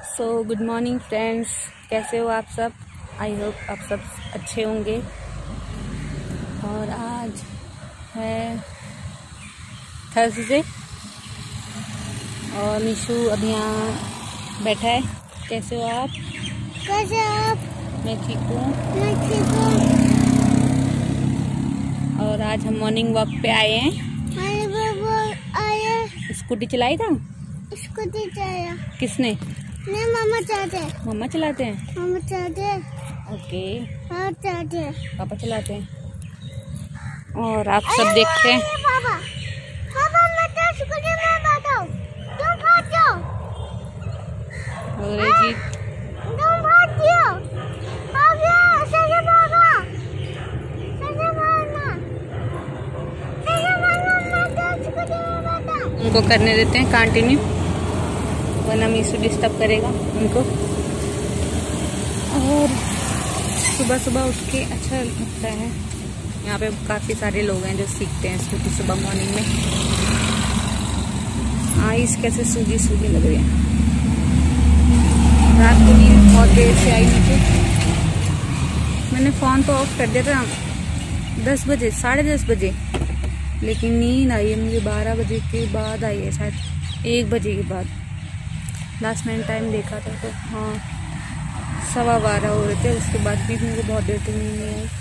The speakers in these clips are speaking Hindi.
सो गुड मॉर्निंग फ्रेंड्स, कैसे हो आप सब। आई होप आप सब अच्छे होंगे। और आज है थर्सडे और निशु अभी यहाँ बैठा है। कैसे हो आप? कैसे आप? मैं ठीक हूँ। मैं ठीक हूँ। और आज हम मॉर्निंग वॉक पे आए हैं। स्कूटी चलाई था? स्कूटी चलाया। किसने? नहीं, मामा चलाते हैं। मम्मा चलाते हैं। मामा चलाते हैं। ओके। पापा चलाते हैं। पापा चलाते हैं। और आप सब देखते हैं। पापा पापा मैं तो स्कूटी में बैठा हूँ, तुम भाग जाओ। और जी तुम भाग जाओ। सही भागा, सही भागना, सही भागना। मैं तो स्कूटी में बैठा हूँ। उनको करने देते हैं कंटिन्यू, वरना मीशु डिस्टर्ब करेगा उनको। और सुबह सुबह उठ के अच्छा लगता है। यहाँ पे काफ़ी सारे लोग हैं जो सीखते हैं स्कूटी सुबह मॉर्निंग में। आइस कैसे सूजी सूजी लग रही है। रात को नींद बहुत देर से आई मुझे। मैंने फ़ोन तो ऑफ कर दिया था 10 बजे, 10:30 बजे, लेकिन नींद आई है मुझे 12 बजे के बाद आई है, शायद 1 बजे के बाद। लास्ट मैंने टाइम देखा था तो हाँ 12:15 हो रहे थे। उसके बाद भी मुझे बहुत देर तक नींद नहीं आई।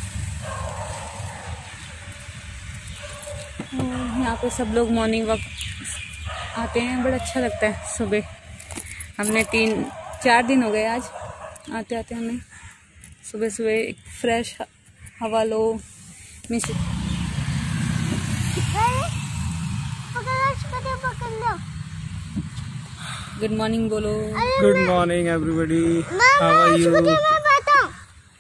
यहाँ पे सब लोग मॉर्निंग वॉक आते हैं, बड़ा अच्छा लगता है सुबह। हमने 3-4 दिन हो गए आज आते आते। हमें सुबह सुबह एक फ्रेश हवा लो। मिस गुड मॉर्निंग बोलो। Good morning everybody, how are you? Scooty में बैठा हूँ।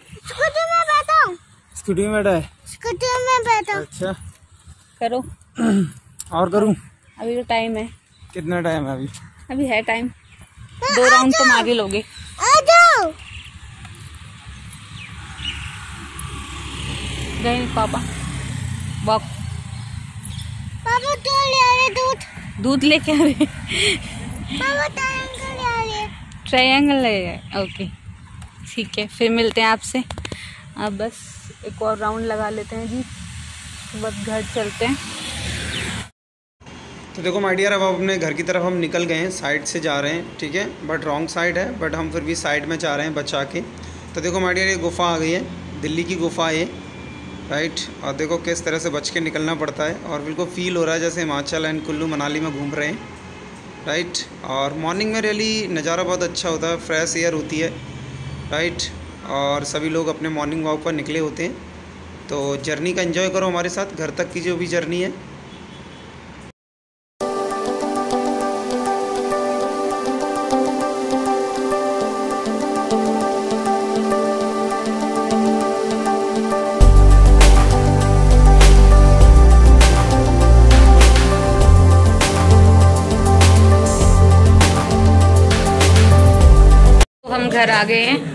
स्कूटी में बैठा है। स्कूटी में बैठा हूँ। अच्छा करो। और करूँ? अभी तो टाइम है। कितना टाइम है अभी? अभी है टाइम, 2 राउंड तुम आगे लोगे। आ जाओ। गए पापा वॉक। पापा तो ले आ रहे दूध लेके आ रहे। पापा ट्रायंगल ले आ रहे। ट्रायंगल लगेगा। ओके ठीक है, फिर मिलते हैं आपसे। अब बस एक और राउंड लगा लेते हैं जी, बस घर चलते हैं। तो देखो माय डियर, अब अपने घर की तरफ हम निकल गए हैं। साइड से जा रहे हैं, ठीक है, बट रॉन्ग साइड है, बट हम फिर भी साइड में जा रहे हैं बचा के। तो देखो माय डियर, ये गुफा आ गई है, दिल्ली की गुफा है, राइट। और देखो किस तरह से बच के निकलना पड़ता है। और बिल्कुल फील हो रहा है जैसे हिमाचल एंड कुल्लू मनाली में घूम रहे हैं, राइट। और मॉर्निंग में रियली नज़ारा बहुत अच्छा होता है, फ्रेश एयर होती है, राइट। और सभी लोग अपने मॉर्निंग वॉक पर निकले होते हैं। तो जर्नी का एंजॉय करो हमारे साथ, घर तक की जो भी जर्नी है। हम घर आ गए हैं।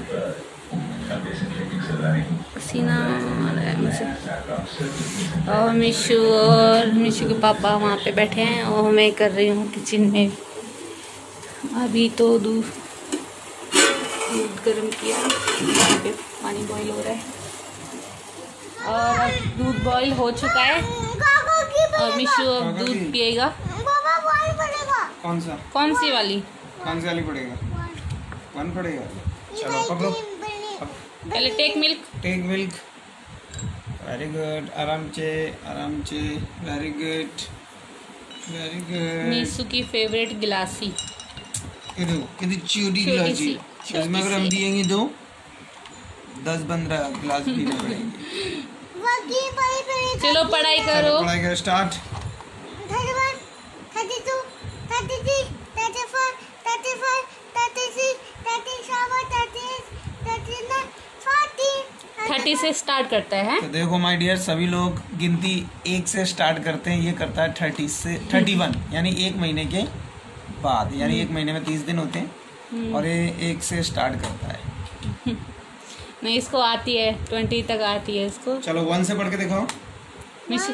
पसीना आ रहा है मुझे। और मिशु के पापा वहाँ पे बैठे हैं और मैं कर रही हूँ किचन में। अभी तो दूध गर्म किया, यहाँ पे पानी बॉईल हो रहा है और अब दूध बॉईल हो चुका है। और मिशु अब दूध पिएगा। कौन सा? कौन सी वाली? कौन सी वाली पड़ेगा? 1 पड़ेगा। चलो पकड़ो। पहले take milk. Take milk. Very good. आराम से very good, very good. Mishu की फेवरेट गिलासी। कितनी छोटी गिलासी। इसमें अगर हम दिएंगे तो 10-15 गिलास पीने पड़ेंगे। चलो पढ़ाई करो। पढ़ाई करो, स्टार्ट। 31, 32, 33, 34, 35, 36, 37, 38, 39, 40। 30 से स्टार्ट करता है। तो देखो माय डियर, सभी लोग गिनती 1 से स्टार्ट करते हैं, ये करता है 30 से 31, यानी 1 महीने के बाद, यानी 1 महीने में 30 दिन होते हैं। और ये 1 से स्टार्ट करता है। नहीं, इसको आती है 20 तक आती है इसको। चलो 1 से पढ़ के दिखाओ। मिशु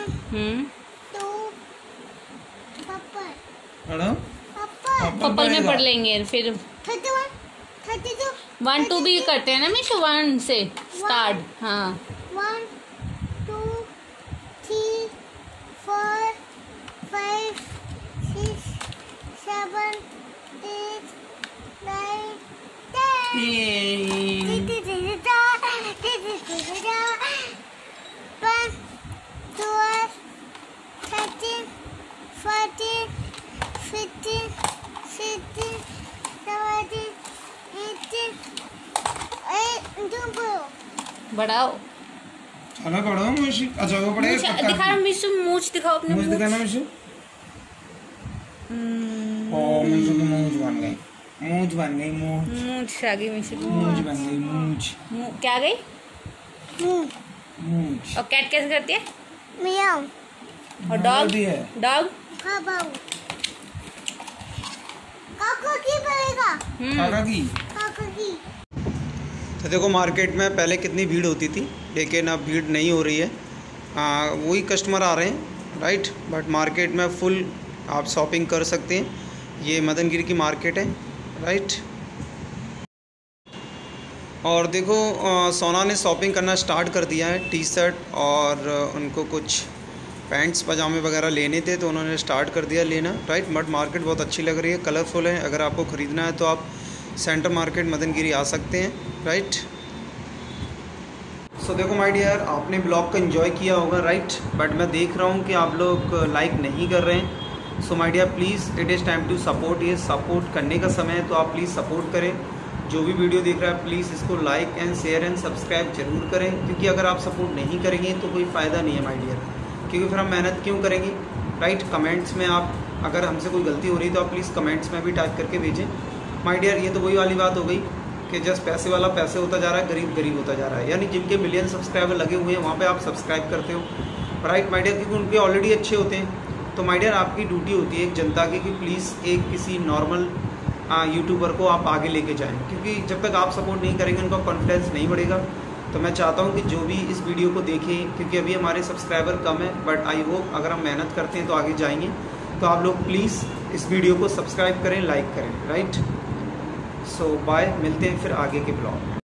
पढ़ो। पप्पल में पढ़ लेंगे फिर। 31, 1 2 भी करते हैं ना मिशु, 1 से स्टार्ट। हाँ 1 2 3 4 5 6 7 8 9 10 12 13 14 15 16 17 18 बढ़ाओ। चलो पढ़ो मुझे। अच्छा वो पढ़ेगा दिखाओ मिशु, मूंछ दिखाओ अपने। मुझे दिखाना मिशु। ओ मिशु की मूंछ बन गई, मूंछ बन गई, मूंछ आ गई मिशु की। मूंछ बन गई, मूंछ। क्या गई? मूंछ। और कैट कैसे करती है? मियाओ। और डॉग? डॉग काका की पड़ेगा। काका की। तो देखो मार्केट में पहले कितनी भीड़ होती थी, लेकिन अब भीड़ नहीं हो रही है। वही कस्टमर आ रहे हैं, राइट। बट मार्केट में फुल आप शॉपिंग कर सकते हैं। ये मदनगिरी की मार्केट है, राइट। और देखो सोना ने शॉपिंग करना स्टार्ट कर दिया है। टी शर्ट और उनको कुछ पैंट्स पजामे वगैरह लेने थे, तो उन्होंने स्टार्ट कर दिया लेना, राइट। बट मार्केट बहुत अच्छी लग रही है, कलरफुल है। अगर आपको ख़रीदना है तो आप सेंटर मार्केट मदनगिरी आ सकते हैं, राइट। सो देखो माय डियर, आपने ब्लॉग को एंजॉय किया होगा, राइट। बट मैं देख रहा हूँ कि आप लोग लाइक नहीं कर रहे हैं। So my dear please, it is time to support. ये सपोर्ट करने का समय है, तो आप प्लीज़ सपोर्ट करें। जो भी वीडियो देख रहा है प्लीज़ इसको like and share and subscribe जरूर करें, क्योंकि अगर आप सपोर्ट नहीं करेंगे तो कोई फ़ायदा नहीं है माय डियर, क्योंकि फिर हम मेहनत क्यों करेंगे, राइट। कमेंट्स में आप अगर हमसे कोई गलती हो रही है तो आप प्लीज़ कमेंट्स में भी टाइप करके भेजें माय डियर। ये तो वही वाली बात हो गई कि जस्ट पैसे वाला पैसे होता जा रहा है, गरीब गरीब होता जा रहा है। यानी जिनके मिलियन सब्सक्राइबर लगे हुए हैं वहाँ पे आप सब्सक्राइब करते हो, राइट माय डियर, क्योंकि उनके ऑलरेडी अच्छे होते हैं। तो माय डियर आपकी ड्यूटी होती है एक जनता की कि प्लीज़ एक किसी नॉर्मल यूट्यूबर को आप आगे लेके जाएं, क्योंकि जब तक आप सपोर्ट नहीं करेंगे उनका कॉन्फिडेंस नहीं बढ़ेगा। तो मैं चाहता हूं कि जो भी इस वीडियो को देखें, क्योंकि अभी हमारे सब्सक्राइबर कम है, बट आई होप अगर हम मेहनत करते हैं तो आगे जाएंगे। तो आप लोग प्लीज़ इस वीडियो को सब्सक्राइब करें, लाइक करें, राइट। सो बाय, मिलते हैं फिर आगे के ब्लॉग में।